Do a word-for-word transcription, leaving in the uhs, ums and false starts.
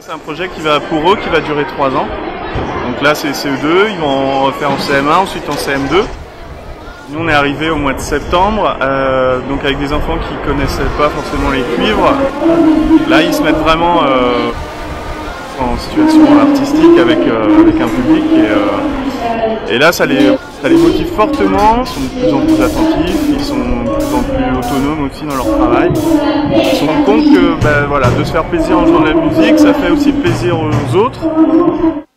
C'est un projet qui va pour eux qui va durer trois ans. Donc là c'est C E deux, ils vont refaire en C M un, ensuite en C M deux. Nous on est arrivé au mois de septembre, euh, donc avec des enfants qui connaissaient pas forcément les cuivres. Là ils se mettent vraiment euh, en situation artistique avec, euh, avec un public et, euh, et là ça les, ça les motive fortement, ils sont de plus en plus attentifs, ils sont de plus en plus autonomes aussi dans leur travail. Ils se rendent compte que ben, voilà, de se faire plaisir en jouant de la musique, ça fait aussi plaisir aux autres.